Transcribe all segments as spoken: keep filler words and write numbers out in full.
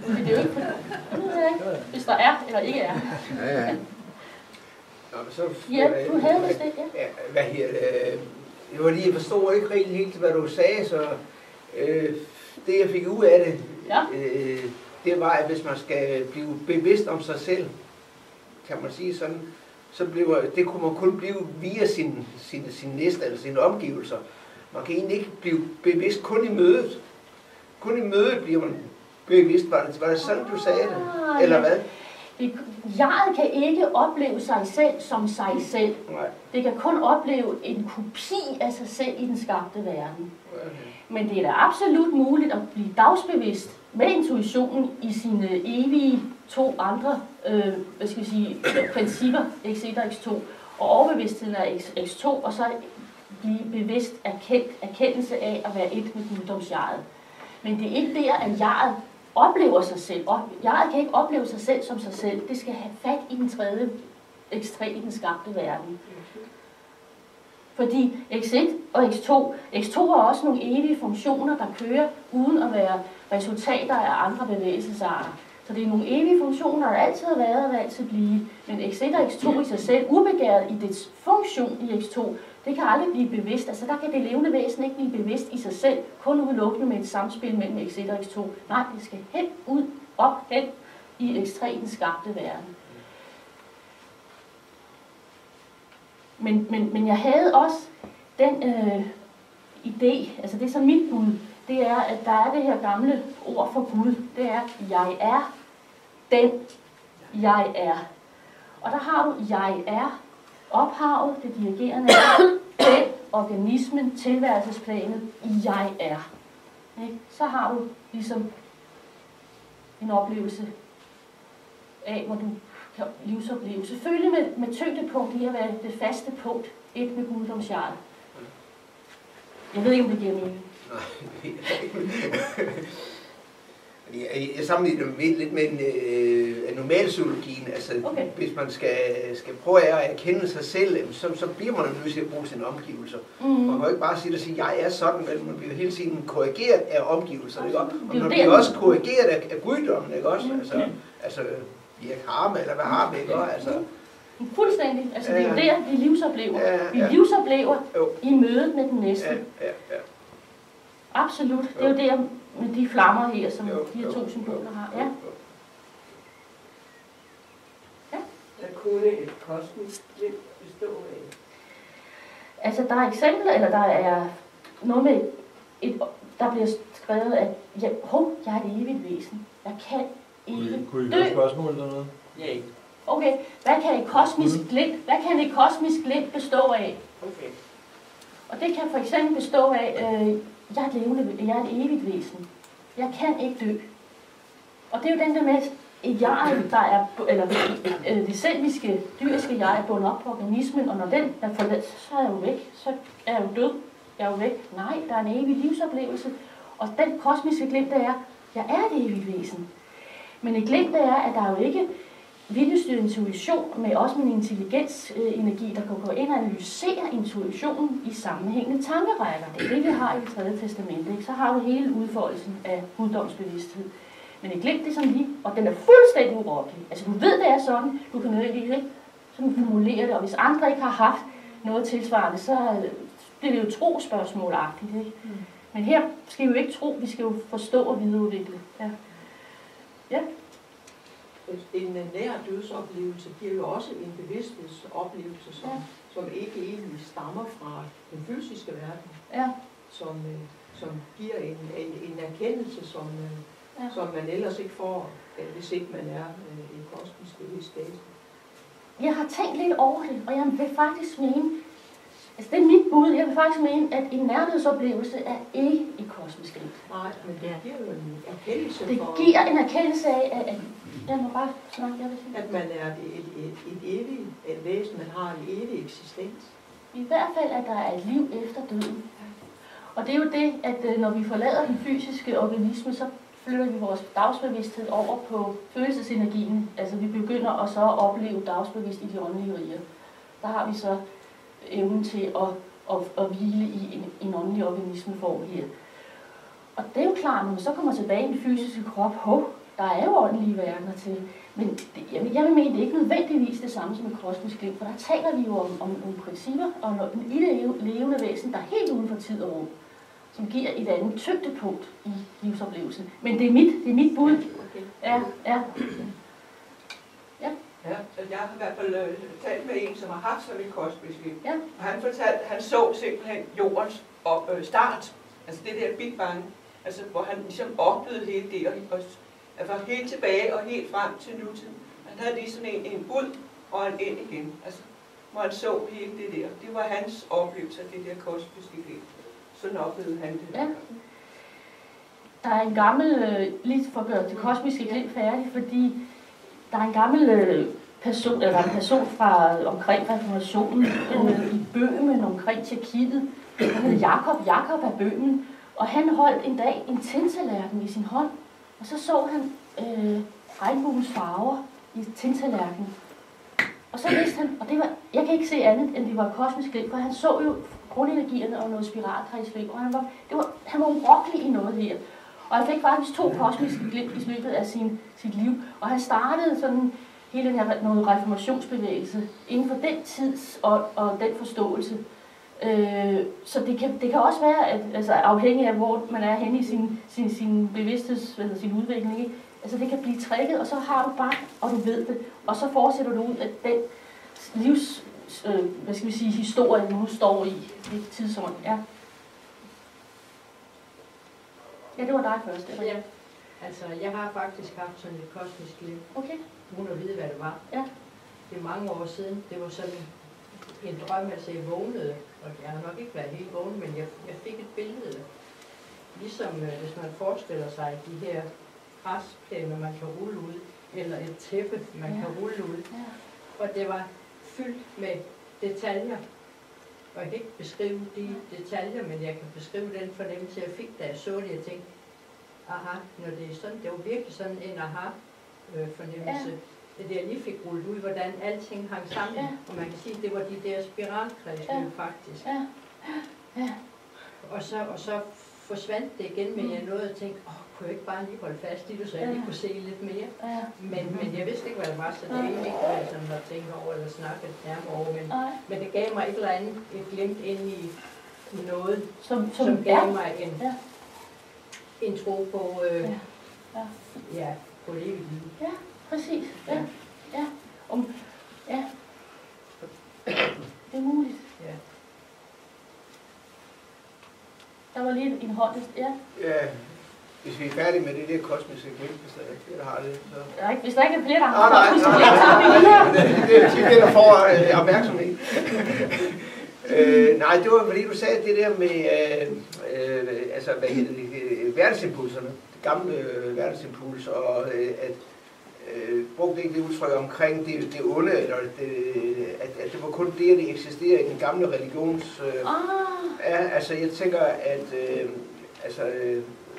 Men det er jo ikke, hvis der er eller ikke er. Ja, ja. Nå, så, Ja, du havde vist det, ja. ja. Hvad her, øh, det var lige, jeg forstod ikke rigtig helt, hvad du sagde, så øh, det jeg fik ud af det, Ja. øh, det var, at hvis man skal blive bevidst om sig selv, kan man sige sådan, så bliver, det kunne man kun blive via sin, sin, sin næste eller sine omgivelser. Man kan egentlig ikke blive bevidst kun i mødet. Kun i mødet bliver man bevidst. Var det, var det sådan, du sagde det? Eller hvad? Jeget kan ikke opleve sig selv som sig selv. Nej. Det kan kun opleve en kopi af sig selv i den skabte verden. Okay. Men det er da absolut muligt at blive dagsbevidst med intuitionen i sine evige to andre øh, hvad skal vi sige, principper, x et og x to, og overbevidstheden af x to, og så blive bevidst erkendt, erkendelse af at være et med guddomsjeget. Men det er ikke der, at jeget oplever sig selv. Og jeget kan ikke opleve sig selv som sig selv. Det skal have fat i den tredje ekstrem i den skabte verden. Fordi x et og x to, x to har også nogle evige funktioner, der kører uden at være resultater af andre bevægelsesarter. Så det er nogle evige funktioner, der altid har været og vil altid blive. Men x et og x to i sig selv, ubegæret i dets funktion i x to, det kan aldrig blive bevidst. Altså der kan det levende væsen ikke blive bevidst i sig selv, kun udelukkende med et samspil mellem x et og x to. Nej, det skal hen, ud, op, hen i ekstremt skabte verden. Men, men, men jeg havde også den øh, idé, altså det er så mit bud, det er, at der er det her gamle ord for Gud. Det er, jeg er den, jeg er. Og der har du, jeg er ophavet, det dirigerende er, den, organismen, tilværelsesplanet, jeg er. Ikke? Så har du ligesom en oplevelse af, hvor du kan livsopleve. Selvfølgelig med, med tyngdepunkt i at være det faste punkt, et med guddomsjeget. Jeg ved ikke, om det giver mening. Jeg, jeg sammenligner det lidt med en, øh, normalpsykologien. Altså, okay. Hvis man skal, skal prøve at erkende sig selv, så, så bliver man nødt til at bruge sine omgivelser. Mm-hmm. Man kan jo ikke bare sige, at jeg er sådan, men man bliver hele tiden korrigeret af omgivelserne. Ikke? Og man bliver også korrigeret af, af guddommen, ikke også? Mm-hmm. Altså, altså via karma, eller hvad har vi, ikke også? Altså, fuldstændig. Altså, det er jo der, vi livsoplever. Ja, ja. Vi livsoplever jo. i mødet med den næste. Ja, ja, ja. Absolut. Det er jo der med de flammer her, som jo, de her to symboler har. Ja. Ja. Hvad kunne et kosmisk glimt bestå af? Altså, der er eksempler, eller der er noget med, et, der bliver skrevet, at ja, hov, jeg er et evigt væsen. Jeg kan ikke Kunne I dø. høre spørgsmål eller noget? Ja, ikke. Okay, hvad kan et kosmisk glimt, hvad kan et kosmisk glimt bestå af? Okay. Og det kan for eksempel bestå af, øh, jeg er et levende, jeg er et evigt væsen. Jeg kan ikke dø. Og det er jo den der med, et jeg, der er, eller øh, det selviske, dyriske jeg er bundet op på organismen, og når den er forladt, så er jeg jo væk. Så er jeg jo død. Jeg er jo væk. Nej, der er en evig livsoplevelse. Og den kosmiske glimt, der er, jeg er et evigt væsen. Men et glimt, der er, at der er jo ikke viljestyret intuition, med også med en intelligensenergi, der kan gå ind og analysere intuitionen i sammenhængende tankerækker. Det er det, vi har i det tredje testamente. Ikke? Så har du hele udfoldelsen af guddomsbevidsthed. Men et glimt, det er sådan lige, og den er fuldstændig urokkelig. Altså du ved, det er sådan, du kan nødvendigvis ikke sådan formulere det, og hvis andre ikke har haft noget tilsvarende, så bliver det jo trospørgsmålagtigt. Ikke? Mm. Men her skal vi jo ikke tro, vi skal jo forstå og videreudvikle. Ja. Ja. En nær dødsoplevelse giver jo også en bevidsthedsoplevelse, som, ja. som ikke egentlig stammer fra den fysiske verden, ja. som, som giver en, en, en erkendelse, som, ja. som man ellers ikke får, hvis ikke man er en kosmisk bevidst væsen. Jeg har tænkt lidt over det, og jeg vil faktisk mene, altså det er mit bud, jeg vil faktisk mene, at en nærhedsoplevelse er ikke et kosmisk glimt. Nej, men det giver jo en erkendelse Det for... giver en erkendelse af, at, at jeg må bare snakke, jeg vil sige. At man er et, et, et, et evigt et væsen, man har en evig eksistens. I hvert fald, at der er et liv efter døden. Og det er jo det, at når vi forlader den fysiske organisme, så flytter vi vores dagsbevidsthed over på følelsesenergien. Altså vi begynder at så opleve dagsbevidst i de åndelige riger. Der har vi så evnen til at, at, at hvile i en, en åndelig organismeform her. Og det er jo klart, når man så kommer tilbage i den fysiske krop, hov, Der er jo åndelige verdener til. Men det, jamen, jeg vil mene, det er ikke nødvendigvis det samme som et kosmisk liv, for der taler vi jo om, om nogle principper og en levende væsen, der er helt uden for tid og rum, som giver et andet tyngdepunkt i livsoplevelsen. Men det er mit, det er mit bud. Okay. Ja, ja. Ja. Ja, jeg har i hvert fald øh, talt med en, som har haft sådan et kosmisk liv. Ja. Og han fortalte, at han så simpelthen jordens op, øh, start, altså det der Big Bang, altså hvor han ligesom oplevede hele det, og, og altså helt tilbage og helt frem til nutiden. Han havde lige sådan en, en ud og en ind igen, altså hvor han så hele det der. Det var hans oplevelse af det der kosmiske liv. Sådan oplevede han det. Ja. Der er en gammel, øh, lige for at gøre det kosmiske glimt færdig, fordi der er en gammel øh, person, eller en person fra øh, omkring reformationen øh, i Bøhmen, omkring Tjekkiet. Han hedder Jakob. Jakob af Bøhmen. Og han holdt en dag en tintallerken i sin hånd, og så så han øh, regnbuens farver i tintallerken. Og så vidste han, og det var, jeg kan ikke se andet, end det var kosmisk glimt, for han så jo grundenergierne og noget spiralkredsløb, og han var, det var, han var urokkelig i noget her. Og han fik faktisk to kosmiske glimt i løbet af sin, sit liv, og han startede sådan hele den her noget reformationsbevægelse inden for den tids og, og den forståelse. Øh, så det kan, det kan også være, at altså, afhængig af hvor man er henne i sin, sin, sin bevidstheds, eller sin udvikling, ikke? Altså det kan blive trækket, og så har du bare, og du ved det, og så fortsætter du ud af den livs, øh, hvad skal vi sige, historie, du nu står i, i tidsånd. Ja. Ja, det var dig først. Eller? Ja, altså jeg har faktisk haft sådan et kosmisk liv, Okay. uden at vide, hvad det var. Ja. Det er mange år siden. Det var sådan en drøm, altså jeg vågnede, og jeg har nok ikke været helt vågen, men jeg, jeg fik et billede. Ligesom øh, hvis man forestiller sig de her græsplæner, man kan rulle ud, eller et tæppe, man ja. kan rulle ud. Ja. Og det var fyldt med detaljer. Og jeg kan ikke beskrive de detaljer, men jeg kan beskrive den fornemmelse, jeg fik, da jeg så det. Jeg tænkte, aha, når det er sådan, det var virkelig sådan en aha-fornemmelse. Ja. Det jeg lige fik rullet ud, hvordan alting hang sammen. Ja. Og man kan sige, at det var de der spiralkredsløb ja. faktisk. Ja. Ja. Og, så, og så forsvandt det igen, men jeg nåede at tænke, åh, kunne jeg ikke bare lige holde fast i det, så jeg lige kunne se lidt mere. Ja. Men, men jeg vidste ikke, hvad det var, så det er egentlig ikke, hvad jeg sådan har tænkt over eller snakket nærmere over. Men, men det gav mig et eller andet, et glimt ind i noget, som, som, som gav ja. mig en, ja. en tro på, øh, ja. Ja. Ja, på det evigt liv. Ja, præcis. Ja. Ja. Om, ja. Det er muligt. Ja. Der var lige en hånd, ja. Ja, hvis vi er færdige med det der kosmiske glimt, hvis der er flere, der har det, så... Ja, hvis der ikke er flere, der har nej, kosmiske nej, glimt, så har vi videre. Det, det er tit det, der får øh, opmærksomhed. øh, nej, det var fordi, du sagde det der med, øh, øh, altså, hvad hedder det, verdensimpulserne, det gamle øh, verdensimpuls, og øh, at øh, brugte ikke det udtryk omkring det, det onde, eller det, at, at det var kun det, at det eksisterer i den gamle religions... Øh, ah. Ja, altså jeg tænker, at øh, altså, øh,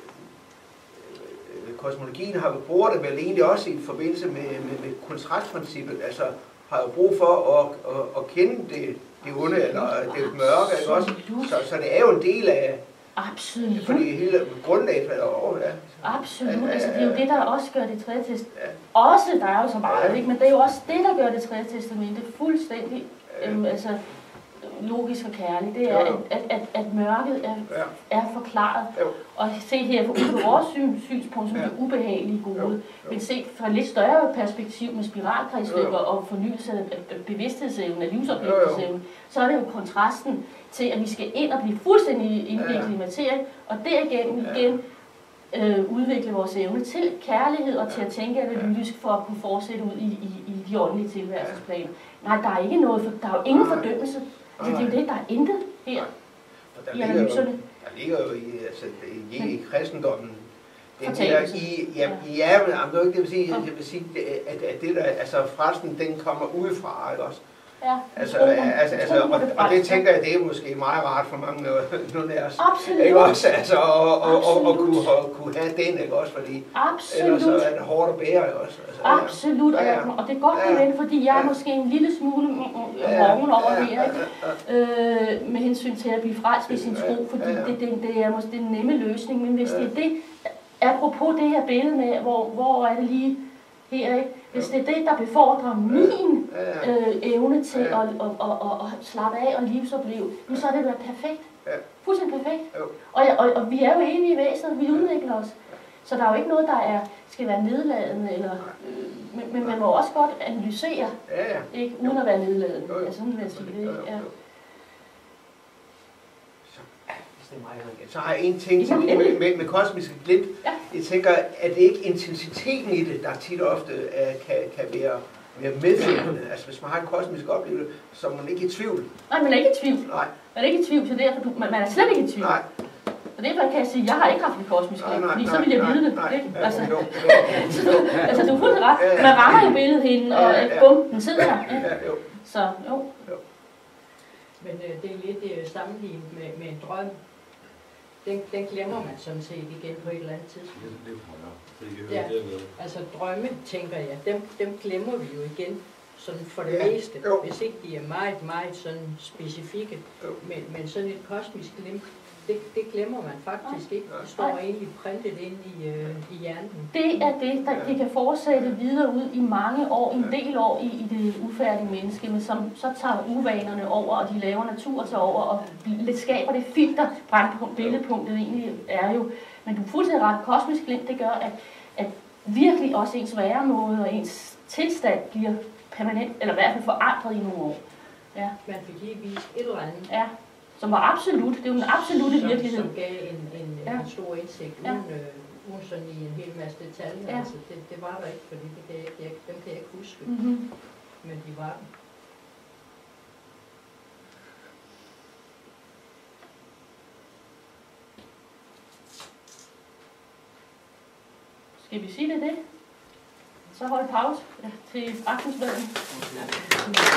kosmologien har brugt det vel egentlig også i forbindelse med, med, med kontrastprincippet, altså har jo brug for at, at, at kende det, det onde eller det mørke, ikke også? Så, så det er jo en del af... Absolut. Fordi hele grundlaget falder over, ja. Absolut. Altså, det er jo det, der også gør det tredje testamente. Ja. Også, der er jo så meget, ikke? Men det er jo også det, der gør det tredje testamente fuldstændig ja. øhm, altså, logisk og kærligt. Det er, at, at, at, at mørket er, ja. er forklaret. Jo. Og set her fra vores syn, synspunkt som ja. det ubehagelige gode. Jo. Jo. Men set fra et lidt større perspektiv med spiralkredsløber og fornyelse af bevidsthedsevnen, af livsoplevelsesevnen, så er det jo kontrasten til, at vi skal ind og blive fuldstændig indviklet i materie, og derigennem ja. igen øh, udvikle vores evne til kærlighed og til at tænke analytisk for at kunne fortsætte ud i, i, i de åndelige tilværelsesplaner. Nej, der er ikke noget, for, der er jo ingen fordømmelse. Altså, det er jo det, der er intet her i analyserne. Der ligger jo i, altså, i, i kristendommen, den der i, ja, ja, men det er ikke det, vil sige, jeg vil sige, at, at det der, altså frelsen, den kommer udefra, ikke også? Ja, altså, altså, altså, og, og det tænker jeg, det er måske meget rart for mange nogle af os. Absolut. Ikke også? Altså, og, og, og, og, kunne, og kunne have den, ikke også? Fordi absolut. ellers så er det hårdt at bære, ikke også? Altså, absolut, ja, ja. Og det er godt ja. det, fordi jeg er måske en lille smule morgen over ja. her, ikke? Øh, med hensyn til at blive frelst i sin tro, fordi ja. det, det, det er måske den nemme løsning, men hvis ja. det er det, apropos det her billede med, hvor, hvor er det lige her, ikke? Hvis det er det, der befordrer min øh, evne til at, at, at, at, at slappe af og livsopleve, så er det da perfekt. Fuldstændig perfekt. Og, og, og vi er jo evige væsener, vi udvikler os. Så der er jo ikke noget, der er, skal være nedladende, eller, øh, men, men man må også godt analysere, ikke? Uden at være nedladende. Ja, sådan vil jeg sige det. Ja. Så har jeg en ting til med, med, med kosmiske glimt. Ja. Jeg tænker, at det ikke intensiteten i det, der tit og ofte uh, kan, kan være, være medvirkende. Altså hvis man har en kosmisk oplevelse, så er man ikke i tvivl. Nej, man er ikke i tvivl. Nej. Man er ikke i tvivl, så derfor, du, man, man er slet ikke i tvivl. Nej. Og derfor kan jeg sige, at jeg har ikke haft en kosmisk glimt, fordi så ville jeg vide det. Nej, ikke? nej, Altså, jo, så du, altså, du er fuldstændig ret. Man rammer jo billedet hende, og Ja, ja. bum, den sidder der. Ja, jo. Så jo. Men øh, det er lidt øh, sammenlignet med, med en drøm. Den, den glemmer man sådan set igen på et eller andet tidspunkt. Ja, altså drømme, tænker jeg, dem, dem glemmer vi jo igen, sådan for det Ja, meste, jo. hvis ikke de er meget, meget sådan specifikke. Men, men sådan et kosmisk glimt, det, det glemmer man faktisk ikke. Det står egentlig printet ind i, øh, i hjernen. Det er det, der det kan fortsætte videre ud i mange år, en del år i, i det ufærdige menneske, men som så tager uvanerne over, og de laver natur sig over, og lidt skaber det filter, brændpunkt, billedpunktet egentlig er jo. Men du er fuldstændig ret, kosmisk glimt, det gør, at, at virkelig også ens væremåde og ens tilstand bliver permanent, eller i hvert fald forandret i nogle år. Ja. Man fik lige vist et eller andet. Ja. Som var absolut, det er jo en absolutte som, virkelighed. Som gav en, en, ja. en stor indsigt, ja. uden, øh, uden sådan i en hel masse detaljer. Ja. Altså, det, det var der ikke, fordi det kan jeg, jeg, dem kan jeg ikke huske. Mm-hmm. Men de var der. Skal vi sige det det? Så hold pause ja, til aftensmaden. Okay.